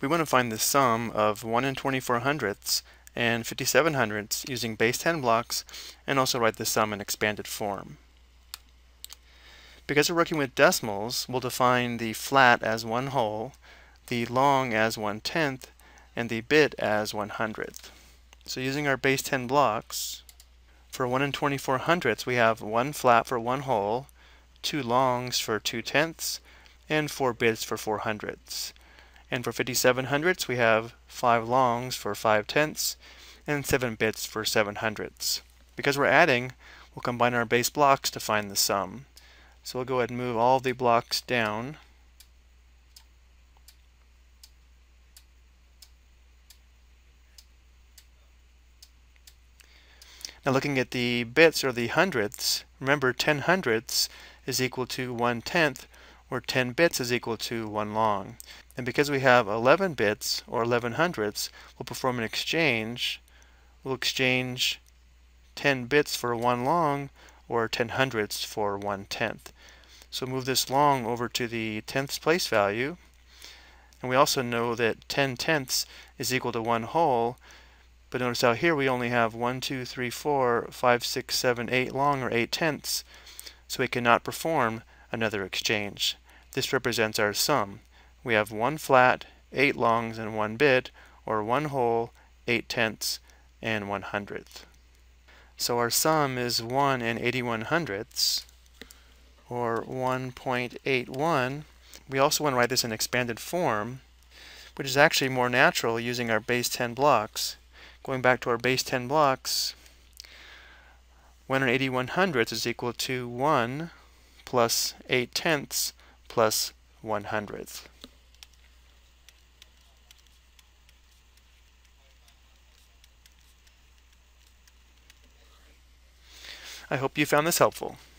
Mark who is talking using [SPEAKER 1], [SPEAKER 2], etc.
[SPEAKER 1] We want to find the sum of 1 and 24 hundredths and 57 hundredths using base 10 blocks, and also write the sum in expanded form. Because we're working with decimals, we'll define the flat as 1 whole, the long as 1/10, and the bit as 1/100th. So using our base 10 blocks, for 1 and 24 hundredths we have 1 flat for 1 whole, 2 longs for 2/10, and 4 bits for 4 hundredths. And for 57 hundredths we have 5 longs for 5/10 and 7 bits for 7 hundredths. Because we're adding, we'll combine our base blocks to find the sum. So we'll go ahead and move all the blocks down. Now looking at the bits or the hundredths, remember 10 hundredths is equal to 1/10, where 10 bits is equal to 1 long. And because we have 11 bits or 11 hundredths, we'll perform an exchange. We'll exchange 10 bits for 1 long, or 10 hundredths for 1/10. So move this long over to the tenths place value. And we also know that 10 tenths is equal to 1 whole. But notice out here we only have 1, 2, 3, 4, 5, 6, 7, 8 long, or 8 tenths. So we cannot perform another exchange. This represents our sum. We have 1 flat, 8 longs, and 1 bit, or 1 whole, 8 tenths, and 1/100th. So our sum is 1 and 81 hundredths, or 1.81. We also want to write this in expanded form, which is actually more natural using our base 10 blocks. Going back to our base 10 blocks, 1 and 81 hundredths is equal to 1 plus 8 tenths plus 1/100th. I hope you found this helpful.